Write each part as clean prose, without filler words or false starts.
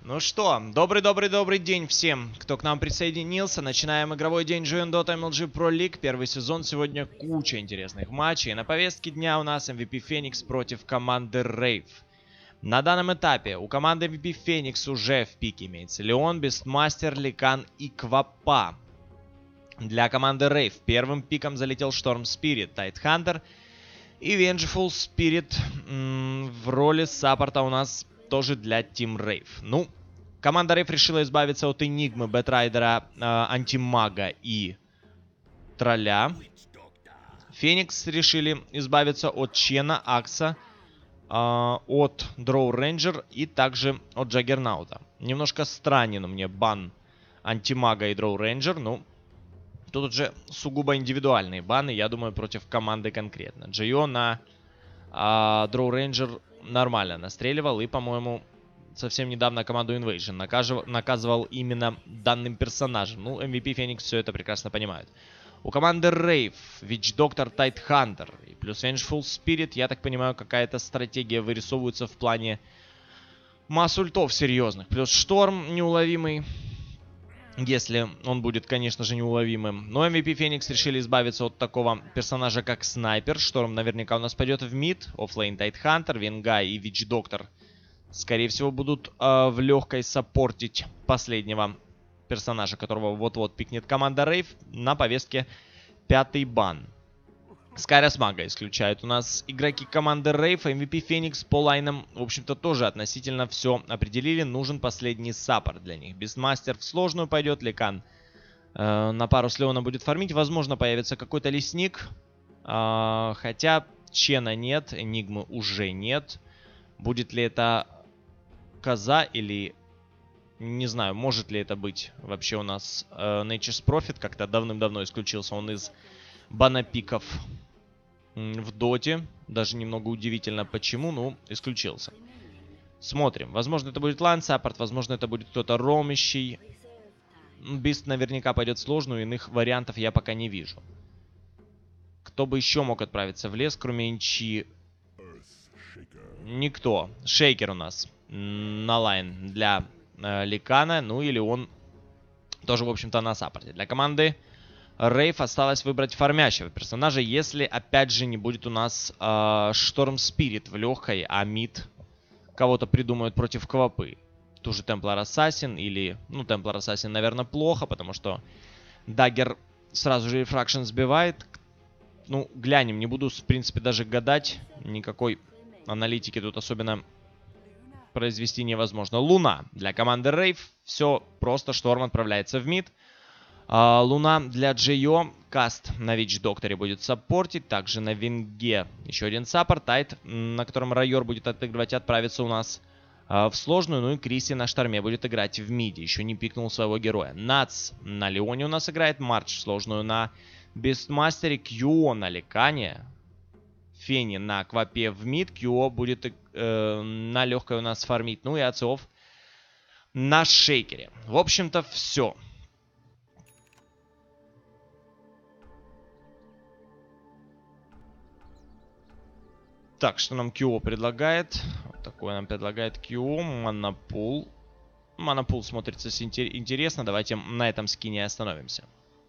Ну что, добрый день всем, кто к нам присоединился. Начинаем игровой день GN Dota MLG Pro League. Первый сезон. Сегодня куча интересных матчей. На повестке дня у нас MVP Phoenix против команды Rave. На данном этапе у команды MVP Phoenix уже в пике имеется Леон, Бестмастер, Ликан и Квапа. Для команды Rave первым пиком залетел Storm Spirit, Tidehunter и Vengeful Spirit в роли саппорта у нас тоже для Team Rave. Ну, команда Rave решила избавиться от Энигмы, Бэтрайдера, Антимага и Тролля. Феникс решили избавиться от Чена, Акса, от Дроу Рейнджер и также от Джаггернаута. Немножко странен мне бан Антимага и Дроу Рейнджер, ну, тут уже сугубо индивидуальные баны, я думаю, против команды конкретно. Джио на Дроу Рейнджер нормально настреливал и, по-моему, совсем недавно команду Invasion наказывал именно данным персонажем. Ну, MVP Phoenix все это прекрасно понимают. У команды Rave, Witch Doctor, Tidehunter и плюс Vengeful Spirit, я так понимаю, какая-то стратегия вырисовывается в плане масс ультов серьезных. Плюс Шторм неуловимый, если он будет, конечно же, неуловимым. Но MVP Phoenix решили избавиться от такого персонажа, как Снайпер. Шторм наверняка у нас пойдет в мид. Оффлейн Tidehunter, Венгай и Witch Doctor, скорее всего, будут в легкой саппортить последнего персонажа, которого вот-вот пикнет команда Rave. На повестке 5-й бан. Скайрос Мага исключают у нас игроки команды Rave. MVP Phoenix по лайнам, в общем-то, тоже относительно все определили. Нужен последний саппорт для них. Бестмастер в сложную пойдет. Ликан на пару с Леона будет фармить. Возможно, появится какой-то лесник. Хотя Чена нет, Энигмы уже нет. Будет ли это Коза или... Не знаю, может ли это быть вообще у нас Nature's Prophet. Как-то давным-давно исключился он из банапиков в доте. Даже немного удивительно почему, но исключился. Смотрим. Возможно, это будет лайн-саппорт, возможно, это будет кто-то ромящий. Бист наверняка пойдет в сложную, иных вариантов я пока не вижу. Кто бы еще мог отправиться в лес, кроме Инчи? Никто. Шейкер у нас на лайн для Ликана, ну или он тоже, в общем-то, на саппорте. Для команды Rave осталось выбрать фармящего персонажа, если, опять же, не будет у нас Storm Spirit в легкой, а мид кого-то придумают против Квапы. Ту же Templar Assassin или... Ну, Templar Assassin, наверное, плохо, потому что Dagger сразу же рефракшн сбивает. Ну, глянем, не буду, в принципе, даже гадать. Никакой аналитики тут особенно произвести невозможно. Луна для команды Rave. Все просто, Шторм отправляется в мид. Луна для Джио. Каст на Witch Докторе будет саппортить. Также на Винге еще один саппорт. Тайт, на котором Райор будет отыгрывать, отправится у нас в сложную. Ну и Криси на Шторме будет играть в миде. Еще не пикнул своего героя. Нац на Леоне у нас играет. Марч в сложную на Бестмастере. Кьюо на Ликане. Фени на Квапе в мид. Кьюо будет на легкой у нас фармить. Ну и Ациов на Шейкере. В общем-то, все. Так, что нам Кьюо предлагает? Вот такое нам предлагает Кьюо. Манапул. Манапул смотрится интересно. Давайте на этом скине остановимся.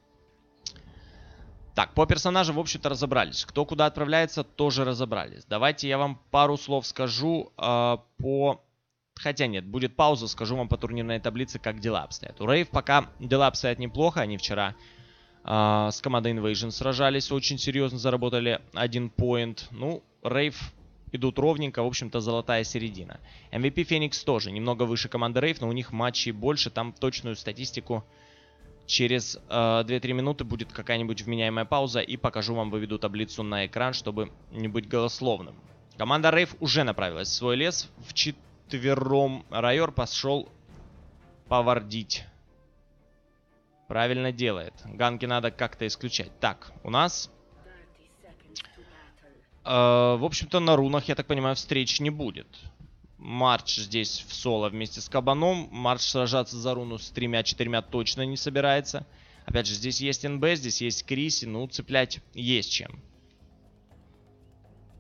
Так, по персонажу, в общем-то, разобрались. Кто куда отправляется, тоже разобрались. Давайте я вам пару слов скажу по... Хотя нет, будет пауза, скажу вам по турнирной таблице, как дела обстоят. У Rave пока дела обстоят неплохо. Они вчера с командой Invasion сражались, очень серьезно заработали 1 поинт. Ну, Rave идут ровненько, в общем-то, золотая середина. MVP Phoenix тоже немного выше команды Rave, но у них матчей больше. Там точную статистику через 2-3 минуты будет какая-нибудь вменяемая пауза, и покажу вам, выведу таблицу на экран, чтобы не быть голословным. Команда Rave уже направилась в свой лес. Вчетвером Райор пошел повардить. Правильно делает. Ганки надо как-то исключать. Так, у нас... в общем-то, на рунах, я так понимаю, встреч не будет. Марч здесь в соло вместе с Кабаном. Марч сражаться за руну с 3-4 точно не собирается. Опять же, здесь есть НБ, здесь есть Криси. Ну, цеплять есть чем.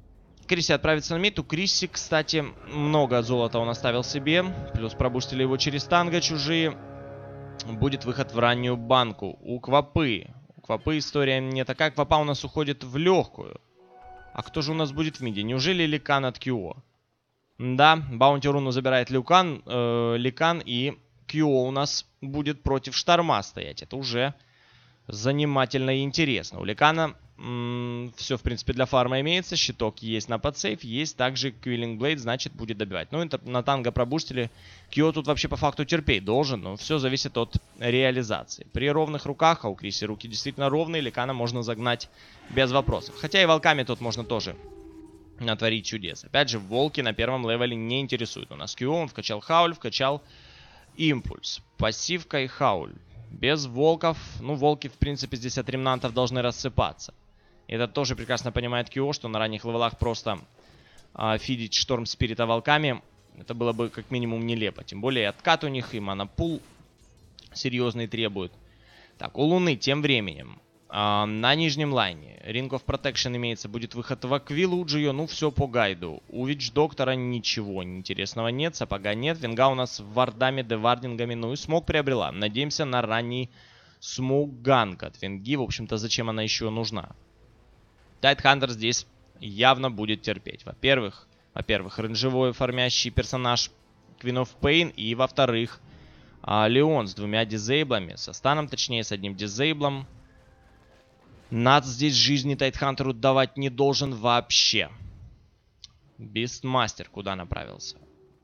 Криси отправится на мид. У Криси, кстати, много золота он оставил себе. Плюс пробустили его через танго чужие. Будет выход в раннюю банку. У Квапы. У Квапы история не такая. Квапа у нас уходит в легкую. А кто же у нас будет в миде? Неужели Ликан от Кьо? Да, Баунти руну забирает Ликан, и Кьо у нас будет против Шторма стоять. Это уже занимательно и интересно. У Ликана все, в принципе, для фарма имеется. Щиток есть на подсейв. Есть также Квиллинг Блейд, значит, будет добивать. Ну, это на танго пробустили. Кьо тут вообще по факту терпеть должен, но все зависит от реализации. При ровных руках, а у Криси руки действительно ровные, Ликана можно загнать без вопросов. Хотя и волками тут можно тоже натворить чудес. Опять же, волки на первом левеле не интересуют. У нас Кьо, он вкачал Хауль, вкачал Импульс. Пассивка и Хауль. Без волков, ну, волки, в принципе, здесь от ремнантов должны рассыпаться. Это тоже прекрасно понимает Кьо, что на ранних левелах просто фидить Шторм Спирита волками, это было бы как минимум нелепо. Тем более откат у них, и манапул серьезный требует. Так, у Луны тем временем на нижнем лайне Ring of Protection имеется, будет выход в Аквилу, у Джио, ну все по гайду. У Вич Доктора ничего интересного нет, сапога нет. Венга у нас вардами, девардингами, ну и смог приобрела. Надеемся на ранний смоуганг от Венги, в общем-то, зачем она еще нужна. Тайтхантер здесь явно будет терпеть. Во-первых, рейнджевой фармящий персонаж Queen of Pain, и во-вторых, Леон с двумя дизейблами, со станом, точнее, с одним дизейблом. Над здесь жизни Тайтхантеру давать не должен вообще. Бистмастер куда направился?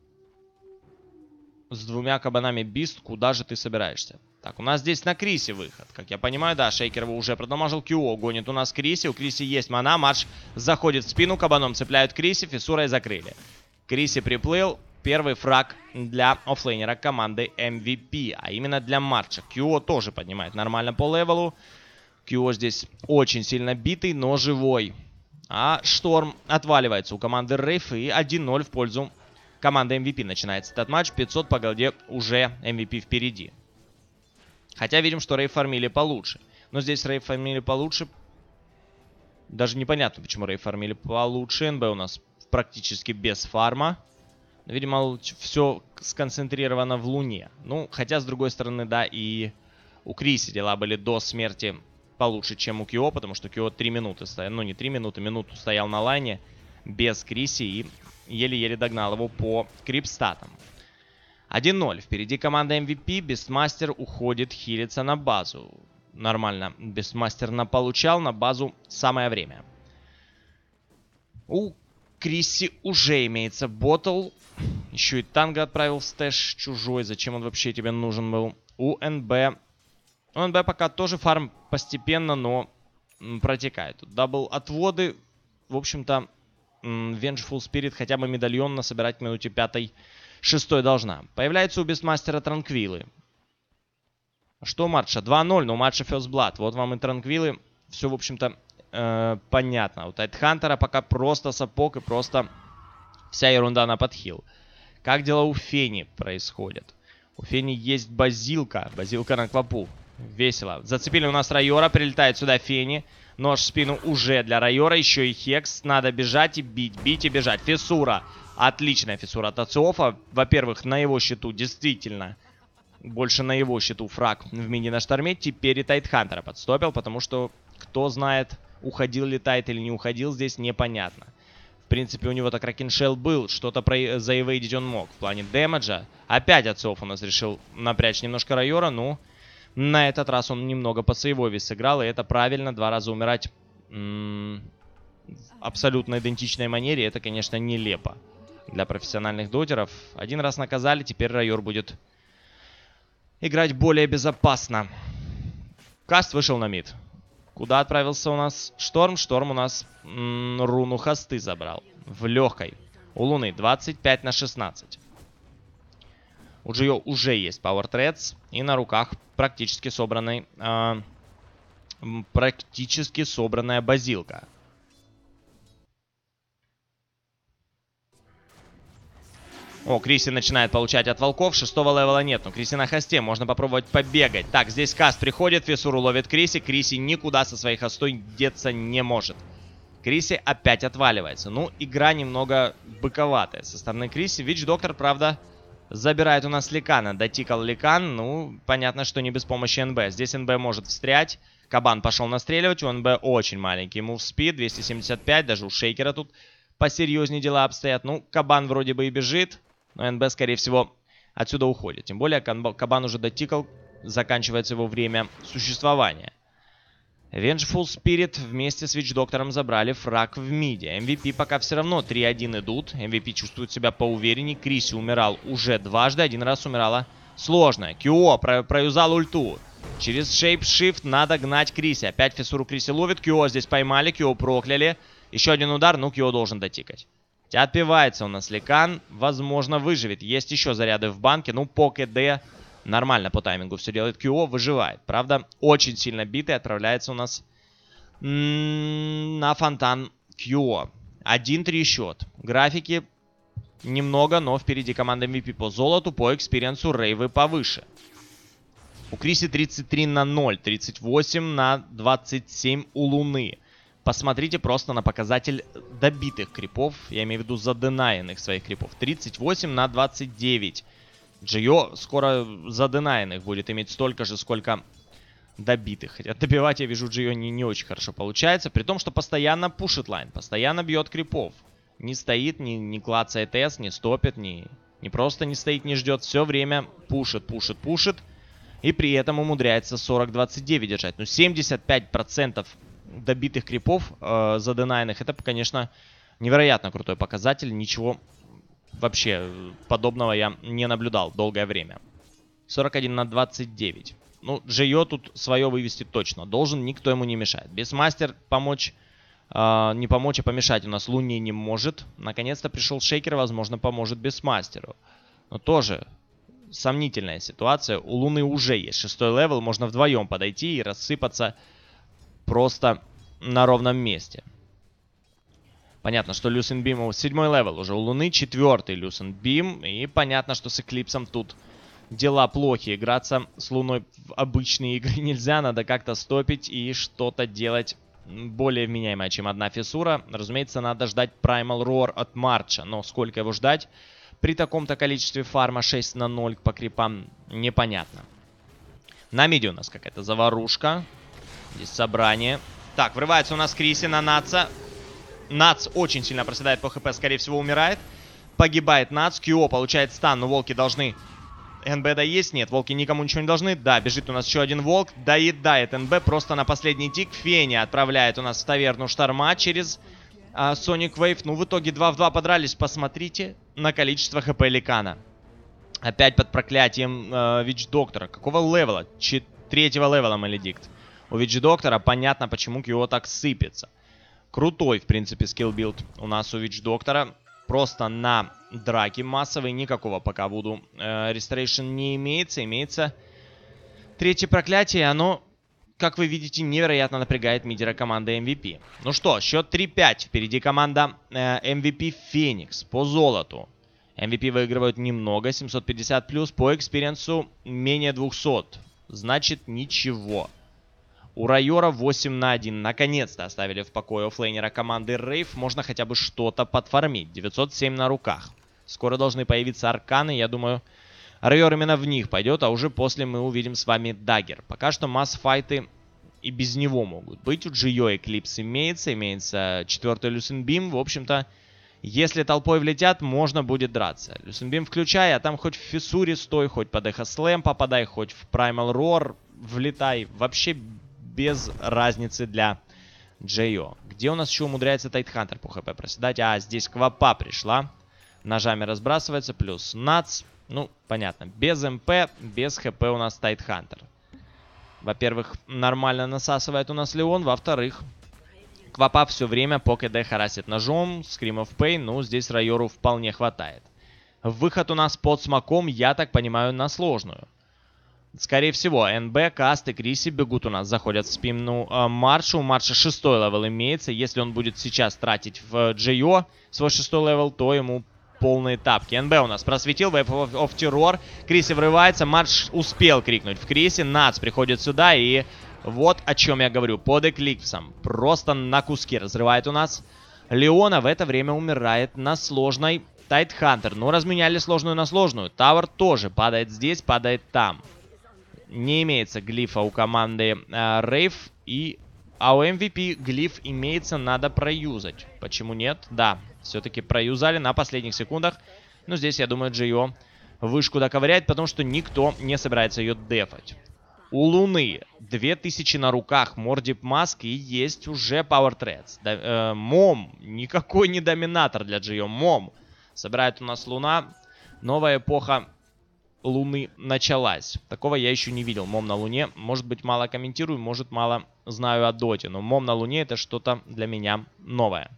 С двумя кабанами Бист, куда же ты собираешься? Так, у нас здесь на Крисе выход. Как я понимаю, да, Шейкер его уже продамажил. Кьо гонит у нас Криси. У Криси есть мана. Марш заходит в спину. Кабаном цепляют Криси. Фиссурой закрыли. Криси приплыл. Первый фраг для оффлейнера команды MVP. А именно для Марча. Кьо тоже поднимает нормально по левелу. Кьо здесь очень сильно битый, но живой. А Шторм отваливается у команды Рейф. И 1-0 в пользу команды MVP. Начинается этот матч. 500 по голде, уже MVP впереди. Хотя видим, что Рейф фармили получше. Но здесь Рейф фармили получше. Даже непонятно, почему Рейф фармили получше. НБ у нас практически без фарма. Но, видимо, все сконцентрировано в Луне. Ну, хотя, с другой стороны, да, и у Криси дела были до смерти получше, чем у Кьо. Потому что Кьо 3 минуты стоял. Ну, не 3 минуты, минуту стоял на лайне без Криси. И еле-еле догнал его по крипстатам. 1-0. Впереди команда MVP. Бестмастер уходит хилиться на базу. Нормально. Бестмастер наполучал. На базу самое время. У Криси уже имеется ботл. Еще и танго отправил в стэш чужой. Зачем он вообще тебе нужен был? У НБ. У НБ пока тоже фарм постепенно, но протекает. Дабл отводы. В общем-то, Vengeful Spirit хотя бы медальон насобирать к минуте 5-6 должна. Появляется у Бестмастера Транквилы. Что у Марша? 2-0, но у Марша First Blood. Вот вам и Транквилы. Все, в общем-то, понятно. У Тайтхантера пока просто сапог и просто вся ерунда на подхил. Как дела у Фени происходят? У Фени есть базилка. Базилка на Квапу. Весело. Зацепили у нас Райора. Прилетает сюда Фени. Нож в спину уже для Райора. Еще и Хекс. Надо бежать и бить. Бить и бежать. Фиссура. Отличная фиссура от Ациофа. Во-первых, на его счету действительно больше на его счету фраг в мини на Шторме. Теперь и Тайтхантера подстопил, потому что кто знает, уходил ли Тайт или не уходил, здесь непонятно. В принципе, у него-то Кракеншелл был, что-то заэвейдить он мог. В плане дэмэджа опять Ациоф у нас решил напрячь немножко Райора, ну, на этот раз он немного по сейвове сыграл, и это правильно, 2 раза умирать в абсолютно идентичной манере, это, конечно, нелепо. Для профессиональных дотеров. 1 раз наказали, теперь Райор будет играть более безопасно. Каст вышел на мид. Куда отправился у нас Шторм? Шторм у нас руну хосты забрал. В легкой. У Луны 25/16. У Джио уже есть Power Threads. И на руках практически собранная базилка. О, Криси начинает получать от волков. 6-го левела нет, но Криси на хосте. Можно попробовать побегать. Так, здесь каст приходит. Фиссуру ловит Криси. Криси никуда со своей хостой деться не может. Криси опять отваливается. Ну, игра немного быковатая со стороны Криси. Вич-доктор, правда, забирает у нас Ликана. Дотикал Ликан. Ну, понятно, что не без помощи НБ. Здесь НБ может встрять. Кабан пошел настреливать. У НБ очень маленький мувспид. 275. Даже у Шейкера тут посерьезнее дела обстоят. Ну, Кабан вроде бы и бежит. Но НБ, скорее всего, отсюда уходит. Тем более, Кабан уже дотикал. Заканчивается его время существования. Vengeful Spirit вместе с Вич-доктором забрали фраг в миде. MVP пока все равно 3-1 идут. MVP чувствует себя поувереннее. Криси умирал уже дважды. Один раз умирала сложная. Кьюо проюзал ульту. Через Шейп-шифт надо гнать Криси. Опять фиссуру Криси ловит. Кьюо здесь поймали. Кьюо прокляли. Еще один удар. Ну, Кьюо должен дотикать. Хотя отпивается у нас Ликан. Возможно, выживет. Есть еще заряды в банке. Ну, по КД... Нормально по таймингу все делает. Кьюо выживает. Правда, очень сильно битый. Отправляется у нас на фонтан Кьюо. 1-3 счет. Графики немного, но впереди команда MVP по золоту. По экспириенсу рейвы повыше. У Криси 33-0. 38-27 у Луны. Посмотрите просто на показатель добитых крипов. Я имею в виду заденаенных своих крипов. 38-29. Джио скоро заденаенных будет иметь столько же, сколько добитых. Хотя добивать, я вижу, Джио не очень хорошо получается. При том, что постоянно пушит лайн. Постоянно бьет крипов. Не стоит, не клацает С, не стопит, не просто не стоит, не ждет. Все время пушит. И при этом умудряется 40-29 держать. Ну, 75% добитых крипов заденаенных. Это, конечно, невероятно крутой показатель. Ничего... Вообще, подобного я не наблюдал долгое время. 41-29. Ну, Джио тут свое вывести точно должен, никто ему не мешает. Бесмастер помочь, не помочь, а помешать у нас Луне не может. Наконец-то пришел Шейкер, возможно, поможет Бесмастеру. Но тоже сомнительная ситуация. У Луны уже есть 6-й левел, можно вдвоем подойти и рассыпаться просто на ровном месте. Понятно, что Люсен Бим 7-й левел уже у Луны, 4-й Люсен Бим. И понятно, что с Эклипсом тут дела плохи. Играться с Луной в обычные игры нельзя. Надо как-то стопить и что-то делать более вменяемое, чем одна фиссура. Разумеется, надо ждать Primal Roar от Марча. Но сколько его ждать при таком-то количестве фарма 6-0 по крипам, непонятно. На миде у нас какая-то заварушка. Здесь собрание. Так, врывается у нас Криси на Натса. Нац очень сильно проседает по хп, скорее всего умирает. Погибает Нац, Кьюо получает стан, но волки должны... НБ доесть? Нет, волки никому ничего не должны. Да, бежит у нас еще один волк, доедает НБ просто на последний тик. Фени отправляет у нас в таверну Шторма через Sonic Wave. Ну, в итоге 2 в 2 подрались. Посмотрите на количество хп Ликана. Опять под проклятием Вич-доктора. Какого левела? 3-го левела Маледикт. У Вич-доктора понятно, почему Кьюо так сыпется. Крутой, в принципе, скилл-билд у нас у Вич-доктора. Просто на драке массовой никакого пока Вуду Restoration не имеется. Имеется 3-е проклятие. Оно, как вы видите, невероятно напрягает мидера команды MVP. Ну что, счет 3-5. Впереди команда MVP Феникс по золоту. MVP выигрывают немного, 750+. По экспириенсу менее 200. Значит, ничего. У Райора 8-1. Наконец-то оставили в покое оффлейнера команды Рейв. Можно хотя бы что-то подфармить. 907 на руках. Скоро должны появиться арканы. Я думаю, Райор именно в них пойдет. А уже после мы увидим с вами Даггер. Пока что масс-файты и без него могут быть. У Джио Эклипс имеется. Имеется 4-й Люсен Бим. В общем-то, если толпой влетят, можно будет драться. Люсен Бим включай, а там хоть в фиссуре стой, хоть под Эхо Слэм попадай, хоть в Primal Roar влетай. Вообще... без разницы для Джио. Где у нас еще умудряется Тайтхантер по хп проседать? А, здесь Квапа пришла. Ножами разбрасывается. Плюс Нац. Ну, понятно. Без МП, без хп у нас Тайтхантер. Во-первых, нормально насасывает у нас Леон. Во-вторых, Квапа все время по КД харасит ножом. Scream of Pain. Ну, здесь Райору вполне хватает. Выход у нас под смоком, я так понимаю, на сложную. Скорее всего, НБ, Каст и Криси бегут у нас, заходят в спину Маршу. У Марша 6-й левел имеется. Если он будет сейчас тратить в Джио свой 6-й левел, то ему полные тапки. НБ у нас просветил, Wave of Terror. Криси врывается, Марш успел крикнуть в Криси. Нац приходит сюда и Вот о чем я говорю. Под Эклипсом. Просто на куски разрывает у нас. Леона в это время умирает на сложной Тайтхантер. Ну, разменяли сложную на сложную. Тавер тоже падает здесь, падает там. Не имеется глифа у команды Рейв. А у MVP глиф имеется, надо проюзать. Почему нет? Да, все-таки проюзали на последних секундах. Но здесь, я думаю, Джио вышку доковыряет, потому что никто не собирается ее дефать. У Луны 2000 на руках, Мордип Маск, и есть уже Power Threads. Мом, никакой не доминатор для Джио. Мом. Собирает у нас Луна. Новая эпоха Луны началась. Такого я еще не видел. Мом на Луне. Может быть, мало комментирую, может, мало знаю о доте. Но Мом на Луне — это что-то для меня новое.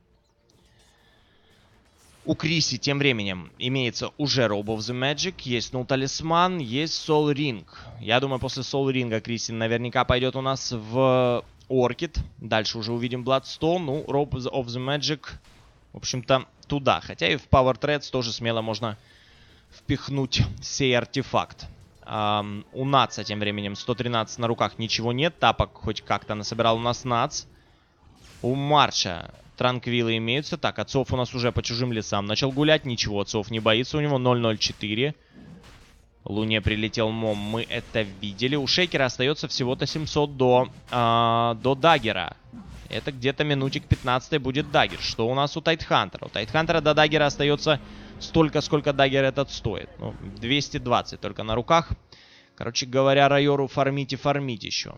У Криси тем временем имеется уже Robe of the Magic. Есть Null Талисман, есть Soul Ring. Я думаю, после Soul Ring Криси наверняка пойдет у нас в Оркид. Дальше уже увидим Bloodstone. Ну, Robe of the Magic, в общем-то, туда. Хотя и в Power Threads тоже смело можно впихнуть сей артефакт. У Наца тем временем 113 на руках, ничего нет. Тапок хоть как-то насобирал у нас Нац. У Марча транквилы имеются. Так, отцов у нас уже по чужим лесам начал гулять. Ничего, отцов не боится. У него 004. Луне прилетел Мом. Мы это видели. У Шейкера остается всего-то 700 до Даггера. Это где-то минутик 15 будет Даггер. Что у нас у Тайтхантера? У Тайтхантера до Даггера остается столько, сколько Даггер этот стоит. Ну, 220 только на руках. Короче говоря, Райору фармить еще.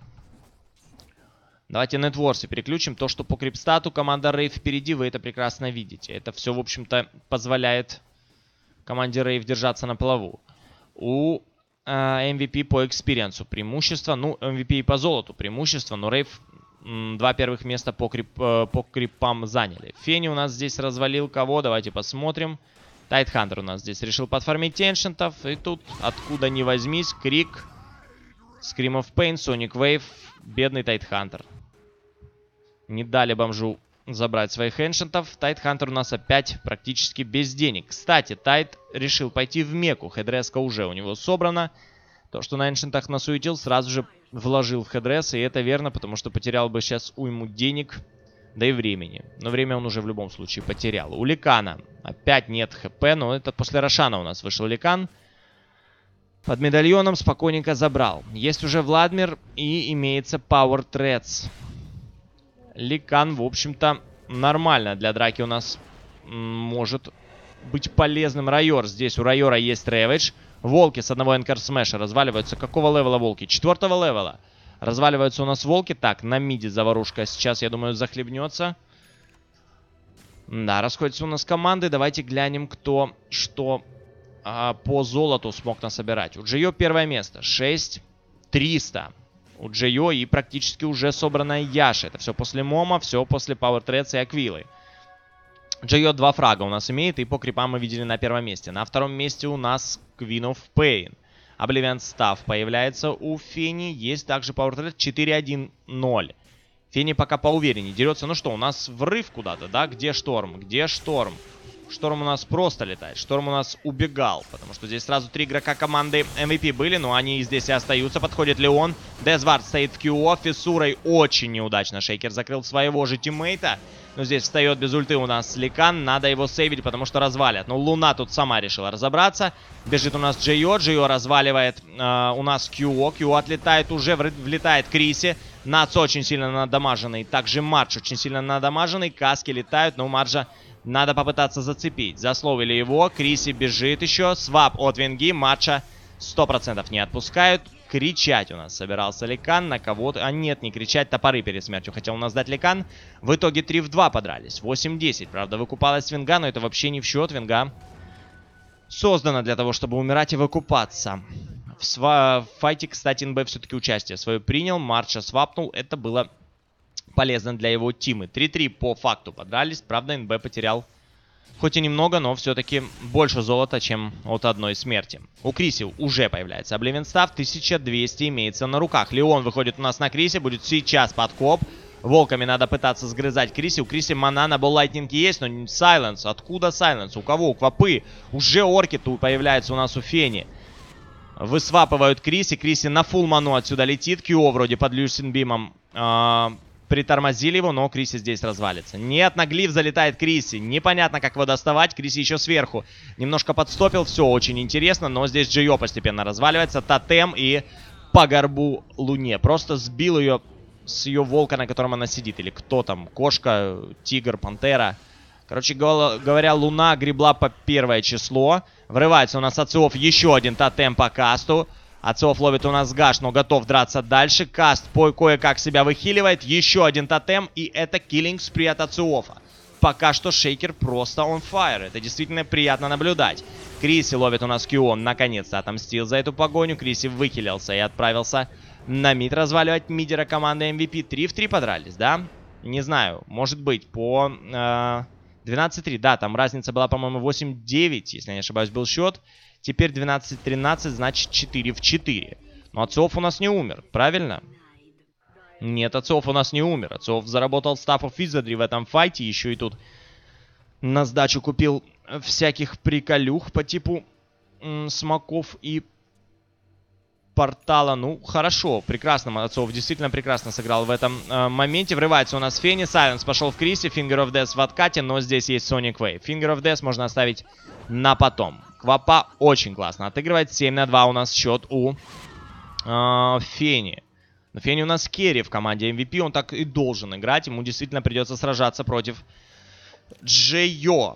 Давайте нетворсы переключим. То, что по крипстату команда Рейв впереди, вы это прекрасно видите. Это все, в общем-то, позволяет команде Рейв держаться на плаву. У MVP по экспириенсу преимущество. Ну, MVP и по золоту преимущество, но Рейв два первых места по крипам заняли. Фени у нас здесь развалил кого? Давайте посмотрим. Тайтхантер у нас здесь решил подфармить эншентов. И тут, откуда ни возьмись, Крик, Scream of Pain, Sonic Wave, бедный Тайтхантер. Не дали бомжу забрать своих эншентов. Тайтхантер у нас опять практически без денег. Кстати, Тайт решил пойти в меку. Хедреска уже у него собрана. То, что на эншентах насуетил, сразу же вложил в хедрес. И это верно, потому что потерял бы сейчас уйму денег, да и времени. Но время он уже в любом случае потерял. У Ликана опять нет хп, но это после Рошана у нас вышел Ликан. Под медальоном спокойненько забрал. Есть уже Владмир и имеется Power Threads. Ликан, в общем-то, нормально для драки у нас может быть полезным. Райор. Здесь у Райора есть Рэвидж. Волки с одного Энкар Смэша разваливаются. Какого левела волки? 4-го левела. Разваливаются у нас волки. Так, на миде заварушка сейчас, я думаю, захлебнется. Да, расходятся у нас команды. Давайте глянем, кто что по золоту смог насобирать. У Джио первое место. 6300. У Джио и практически уже собранная Яша. Это все после Мома, все после Power Threads и Аквилы. Джио 2 фрага у нас имеет, и по крипам мы видели на первом месте. На втором месте у нас Queen of Pain. Oblivion Staff появляется у Фени. Есть также Power Thread 4-1-0. Фени пока поувереннее дерется. Ну что, у нас врыв куда-то, да? Где Шторм? Где Шторм? Шторм у нас просто летает. Шторм у нас убегал, потому что здесь сразу 3 игрока команды MVP были, но они здесь и остаются. Подходит Леон. Дезвард стоит в QO. Фиссурой очень неудачно Шейкер закрыл своего же тиммейта. Но здесь встает без ульты у нас Ликан. Надо его сейвить, потому что развалят. Но Луна тут сама решила разобраться. Бежит у нас Джио. Джио разваливает у нас QO. QO отлетает уже. Влетает Криси. Нац очень сильно надамаженный. Также Мардж очень сильно надамаженный. Каски летают, но у Марджа надо попытаться зацепить. Засловили его. Криси бежит еще. Свап от Венги. Марджа 100% не отпускают. Кричать у нас собирался Ликан на кого-то. А нет, не кричать, топоры перед смертью хотел у нас дать Ликан. В итоге 3 в 2 подрались. 8-10. Правда, выкупалась Венга, но это вообще не в счет. Венга создана для того, чтобы умирать и выкупаться. В файте, кстати, НБ все-таки участие свое принял. Марча свапнул. Это было полезно для его тимы. 3-3 по факту подрались. Правда, НБ потерял хоть и немного, но все-таки больше золота, чем от одной смерти. У Криси уже появляется Oblivion Staff. 1200 имеется на руках. Леон выходит у нас на Криси. Будет сейчас подкоп. Волками надо пытаться сгрызать Криси. У Криси мана на боллайтинге есть, но Сайленс. Откуда Сайленс? У кого? У Квапы. Уже орки тут появляется у нас у Фени. Высвапывают Криси. Криси на фулл ману отсюда летит. Кьо вроде под Люсин Бимом притормозили его, но Криси здесь развалится. Нет, на глиф залетает Криси. Непонятно, как его доставать. Криси еще сверху. Немножко подстопил. Все очень интересно, но здесь Джио постепенно разваливается. Тотем и по горбу Луне. Просто сбил ее с ее волка, на котором она сидит. Или кто там? Кошка, тигр, пантера. Короче говоря, Луна гребла по 1 число. Врывается у нас Ациов, еще один тотем по касту. Ациов ловит у нас гаш, но готов драться дальше. Каст кое-как себя выхиливает. Еще один тотем, и это киллинг спри от Ациофа. Пока что Шейкер просто on fire. Это действительно приятно наблюдать. Криси ловит у нас Кион. Наконец-то отомстил за эту погоню. Криси выхилился и отправился на мид разваливать мидера команды MVP. 3 в 3 подрались, да? Не знаю, может быть, по 12-3. Да, там разница была, по-моему, 8-9, если я не ошибаюсь, был счет. Теперь 12-13, значит 4 в 4. Но Ациов у нас не умер, правильно? Нет, Ациов у нас не умер. Ациов заработал стафов Визадри в этом файте. Еще и тут на сдачу купил всяких приколюх по типу смоков и портала. Ну, хорошо, прекрасно. Ациов действительно прекрасно сыграл в этом моменте. Врывается у нас Фенни. Сайленс пошел в Крисе. Finger of Death в откате, но здесь есть Sonic Wave. Finger of Death можно оставить на потом. Квапа очень классно отыгрывает. 7-2 у нас счет у Фенни. Но Фенни у нас керри в команде MVP. Он так и должен играть. Ему действительно придется сражаться против Джейо.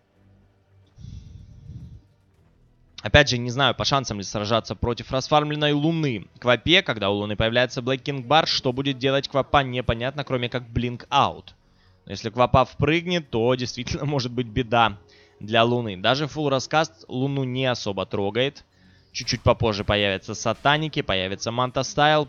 Опять же, не знаю, по шансам ли сражаться против расфармленной Луны. Квапе, когда у Луны появляется Black King Bar, что будет делать Квапа, непонятно, кроме как Blink Out. Но если Квапа впрыгнет, то действительно может быть беда для Луны. Даже фулл раскаст Луну не особо трогает. Чуть-чуть попозже появятся Сатаники, появится Манта Стайл.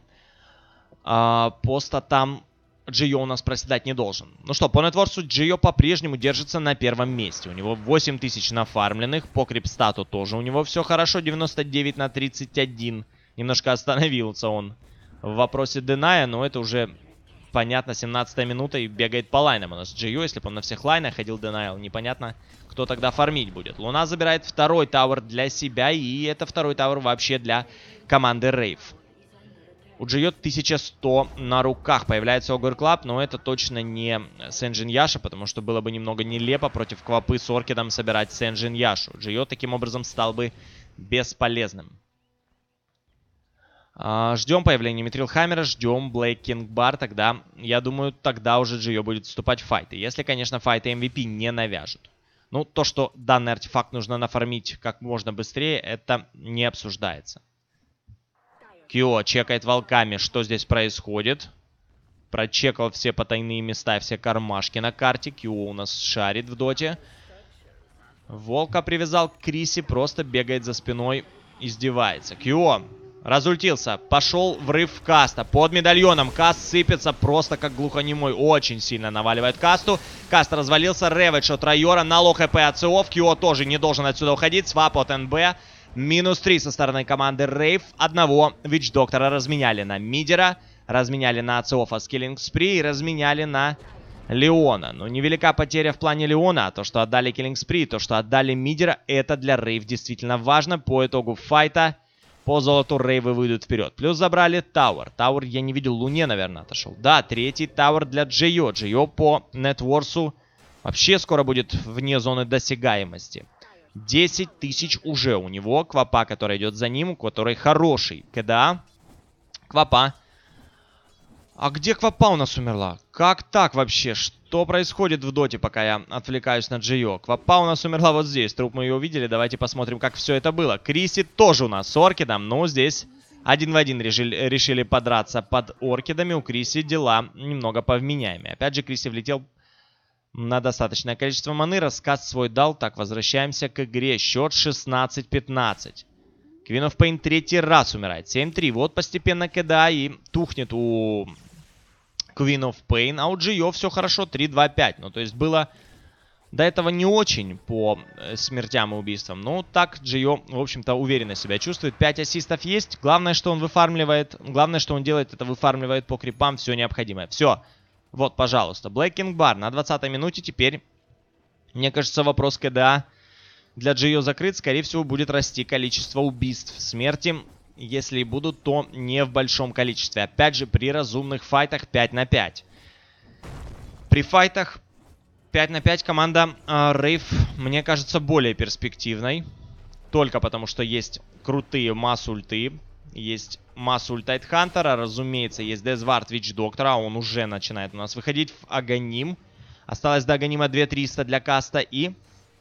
По статам Джио у нас проседать не должен. Ну что, по нетворсу Джио по-прежнему держится на первом месте. У него 8000 нафармленных. По крипстату тоже у него все хорошо. 99/31. Немножко остановился он в вопросе Деная, но это уже понятно. 17-я минута и бегает по лайнам у нас Джио. Если бы он на всех лайнах ходил Денайл, непонятно, кто тогда фармить будет. Луна забирает второй тауэр для себя. И это второй тауэр вообще для команды Рейв. У Джио 1100 на руках. Появляется Огр Клаб, но это точно не Сенджин Яша, потому что было бы немного нелепо против Квапы с Оркидом собирать Сенджин Яшу. Джио таким образом стал бы бесполезным. Ждем появления Митрил Хаммера, ждем Блейк Кинг Бар. Тогда, я думаю, тогда уже Джио будет вступать в файты. Если, конечно, файты MVP не навяжут. Ну, то, что данный артефакт нужно нафармить как можно быстрее, это не обсуждается. Кио чекает волками, что здесь происходит. Прочекал все потайные места, все кармашки на карте. Кио у нас шарит в доте. Волка привязал к Криси, просто бегает за спиной, издевается. Кио разультился, пошел врыв каста. Под медальоном каст сыпется просто как глухонемой. Очень сильно наваливает касту. Каст развалился, рэвидж от Райора. На лоу хп от Циов. Кио тоже не должен отсюда уходить. Свап от НБ. Минус 3 со стороны команды Рейв. Одного Вич-доктора разменяли на Мидера. Разменяли на Ациофа с Киллинг Спри. И разменяли на Леона. Но невелика потеря в плане Леона. А то, что отдали Киллинг Спри, то, что отдали Мидера, это для Рейв действительно важно. По итогу файта по золоту Рейвы выйдут вперед. Плюс забрали Тауэр. Тауэр я не видел, Луне, наверное, отошел. Да, третий Тауэр для Джио. Джио по нетворсу вообще скоро будет вне зоны досягаемости. 10 тысяч уже у него. Квапа, которая идет за ним, у которой хороший КДА. Квапа. А где Квапа у нас умерла? Как так вообще? Что происходит в доте, пока я отвлекаюсь на Джио? Квапа у нас умерла вот здесь. Труп мы ее увидели. Давайте посмотрим, как все это было. Криси тоже у нас с Оркидом. Но здесь 1 в 1 решили подраться под Оркидами. У Криси дела немного повменяемые. Опять же, Криси влетел на достаточное количество маны. Рассказ свой дал. Так, возвращаемся к игре. Счет 16-15. Queen of Pain третий раз умирает. 7-3. Вот постепенно КДА и тухнет у Queen of Pain. А у Джио все хорошо. 3-2-5. Ну, то есть было до этого не очень по смертям и убийствам. Ну, так Джио, в общем-то, уверенно себя чувствует. 5 ассистов есть. Главное, что он выфармливает. Главное, что он делает, это выфармливает по крипам все необходимое. Все. Вот, пожалуйста, Black King Bar на 20-й минуте. Теперь, мне кажется, вопрос КДА для Джио закрыт, скорее всего, будет расти количество убийств, смерти. Если и будут, то не в большом количестве. Опять же, при разумных файтах 5 на 5. При файтах 5 на 5 команда Рейв, мне кажется, более перспективной. Только потому, что есть крутые масс-ульты. Есть масс-ульт Тайтхантера. Разумеется, есть Дезвард Вич Доктора. Он уже начинает у нас выходить в Аганим. Осталось до Аганима 2300 для каста. И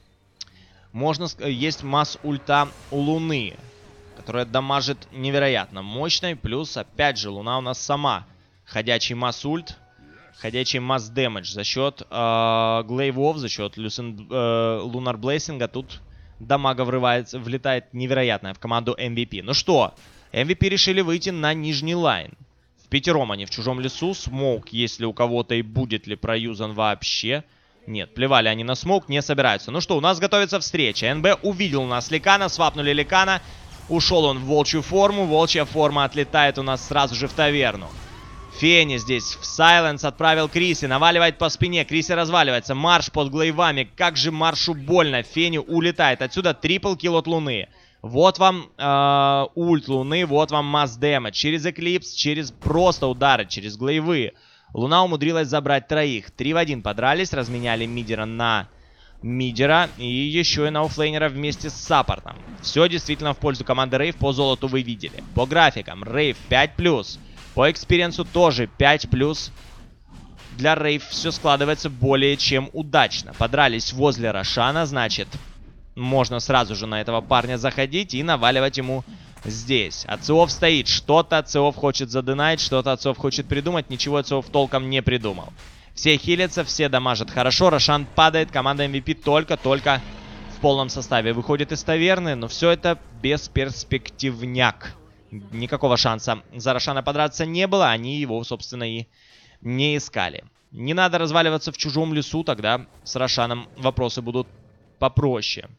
есть масс-ульта у Луны, которая дамажит невероятно мощной. Плюс, опять же, Луна у нас сама ходячий масс-ульт. Ходячий масс-дэмэдж за счет глейвов, за счет Лунар Блейсинга. Тут дамага влетает невероятная в команду MVP. Ну что, MVP решили выйти на нижний лайн. В пятером они в чужом лесу. Смоук, если у кого-то и будет ли проюзан вообще. Нет, плевали они на смоук, не собираются. Ну что, у нас готовится встреча. НБ увидел у нас Ликана, свапнули Ликана. Ушел он в волчью форму. Волчья форма отлетает у нас сразу же в таверну. Фени здесь в Сайленс отправил Криси. Наваливает по спине. Криси разваливается. Марш под глейвами. Как же Маршу больно. Фени улетает. Отсюда трипл килл от Луны. Вот вам ульт Луны. Вот вам масс дэмэдж. Через Эклипс. Через просто удары. Через глейвы. Луна умудрилась забрать троих. 3 в 1 подрались. Разменяли мидера на мидера. И еще и на оффлейнера вместе с саппортом. Все действительно в пользу команды Рейв. По золоту вы видели. По графикам. Рейв 5+. По экспириенсу тоже 5+. Для Рейв все складывается более чем удачно. Подрались возле Рошана, значит, можно сразу же на этого парня заходить и наваливать ему здесь. Ациов стоит. Что-то Ациов хочет задынать, что-то Ациов хочет придумать. Ничего Ациов толком не придумал. Все хилятся, все дамажат хорошо. Рошан падает. Команда MVP только-только в полном составе выходит из таверны. Но все это бесперспективняк. Никакого шанса за Рошана подраться не было. Они его, собственно, и не искали. Не надо разваливаться в чужом лесу. Тогда с Рошаном вопросы будут попроще.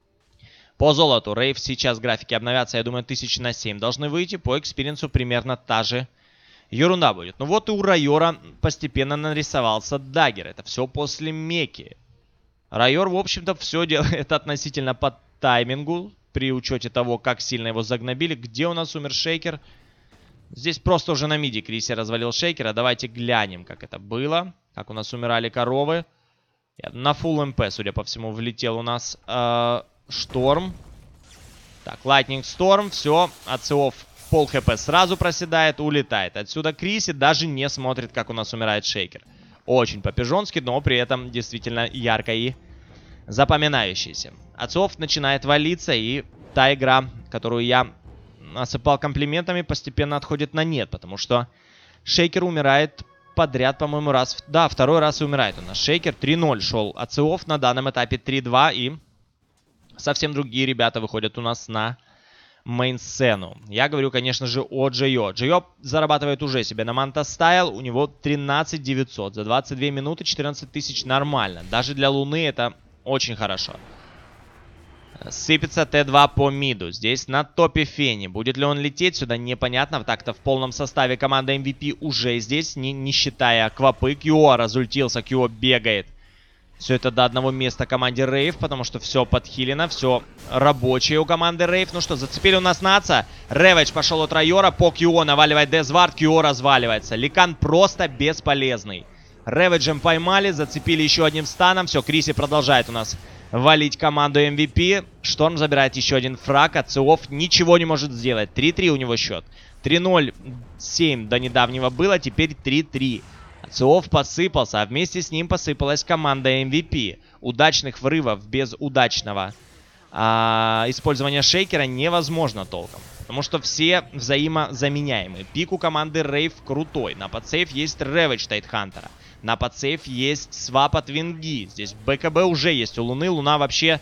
По золоту Рейв сейчас графики обновятся. Я думаю, 1000 на 7 должны выйти. По экспириенсу примерно та же ерунда будет. Ну вот и у Райора постепенно нарисовался даггер. Это все после Меки. Райор, в общем-то, все делает относительно по таймингу. При учете того, как сильно его загнобили. Где у нас умер Шейкер? Здесь просто уже на миди Криси развалил Шейкера. Давайте глянем, как это было. Как у нас умирали коровы. На фулл МП, судя по всему, влетел у нас Шторм. Так, Лайтнинг Сторм. Все, Ациов пол хп сразу проседает, улетает. Отсюда Криси даже не смотрит, как у нас умирает Шейкер. Очень по-пижонски, но при этом действительно ярко и запоминающийся. Ациов начинает валиться, и та игра, которую я осыпал комплиментами, постепенно отходит на нет, потому что Шейкер умирает подряд, по-моему, раз. Да, второй раз и умирает у нас. Шейкер 3-0 шел. Ациов на данном этапе 3-2, и совсем другие ребята выходят у нас на мейн-сцену. Я говорю, конечно же, о Джио. Джио зарабатывает уже себе на Манта Стайл. У него 13 900. За 22 минуты 14 тысяч нормально. Даже для Луны это очень хорошо. Сыпется Т2 по миду. Здесь на топе Фени. Будет ли он лететь сюда, непонятно. Так-то в полном составе команда MVP уже здесь, не считая Квапы. Кьюо разультился, Кьюо бегает. Все это до одного места команде Рейв, потому что все подхилено, все рабочее у команды Рейв. Ну что, зацепили у нас Наца. Рэвидж пошел от Райора, по Кьюо наваливает Дезвард, Кьюо разваливается. Ликан просто бесполезный. Рэвиджем поймали, зацепили еще одним станом. Все, Криси продолжает у нас валить команду MVP. Шторм забирает еще один фраг. Ациов ничего не может сделать. 3-3 у него счет. 3-0, 7 до недавнего было, теперь 3-3. Ациов посыпался, а вместе с ним посыпалась команда MVP. Удачных врывов без удачного использования Шейкера невозможно толком. Потому что все взаимозаменяемые. Пик у команды Рейв крутой. На подсейв есть Рэвидж Тайтхантера. На подсейв есть свап от Винги. Здесь БКБ уже есть у Луны. Луна вообще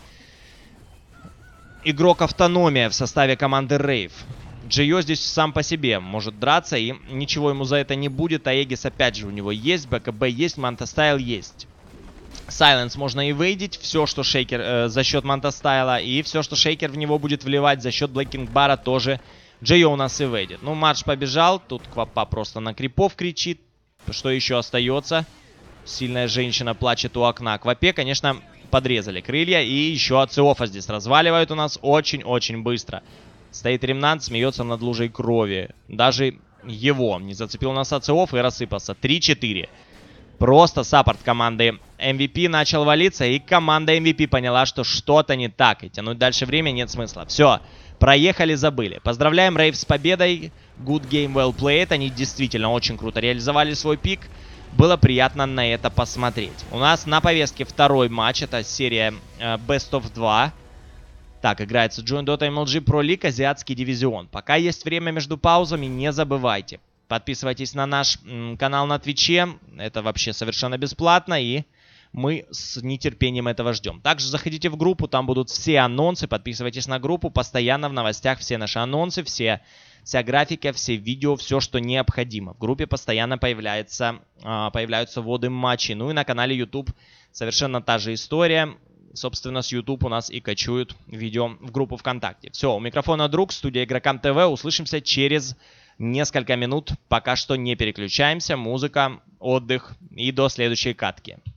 игрок автономия в составе команды Рейв. Джио здесь сам по себе может драться, и ничего ему за это не будет. Аегис опять же у него есть, БКБ есть, Мантастайл есть. Сайленс можно и вейдить, все, что Шейкер за счет Мантастайла, и все, что Шейкер в него будет вливать за счет Блэкинг Бара, тоже Джио у нас и вейдит. Ну, Мардж побежал, тут Квапа просто на крипов кричит. Что еще остается? Сильная женщина плачет у окна. Квапе, конечно, подрезали крылья. И еще Ациофа здесь разваливают у нас очень-очень быстро. Стоит Ремнант, смеется над лужей крови. Даже его не зацепил у нас Ациоф и рассыпался. 3-4. Просто саппорт команды MVP начал валиться, и команда MVP поняла, что что-то не так, и тянуть дальше время нет смысла. Все, проехали, забыли. Поздравляем Рейв с победой. Good game, well played. Они действительно очень круто реализовали свой пик. Было приятно на это посмотреть. У нас на повестке второй матч, это серия Best of 2. Так, играется Join Dota MLG Pro League, азиатский дивизион. Пока есть время между паузами, не забывайте. Подписывайтесь на наш канал на Твиче. Это вообще совершенно бесплатно. И мы с нетерпением этого ждем. Также заходите в группу. Там будут все анонсы. Подписывайтесь на группу. Постоянно в новостях все наши анонсы. Вся графика, все видео, все, что необходимо. В группе постоянно появляются вводы матчей. Ну и на канале YouTube совершенно та же история. Собственно, с YouTube у нас и качуют видео в группу ВКонтакте. Все, у микрофона Друг, студия Игрокам ТВ. Услышимся через несколько минут. Пока что не переключаемся. Музыка, отдых и до следующей катки.